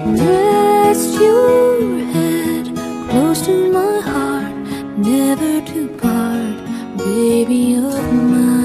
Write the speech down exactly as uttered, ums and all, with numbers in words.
Rest your head close to my heart, never to part, baby of mine.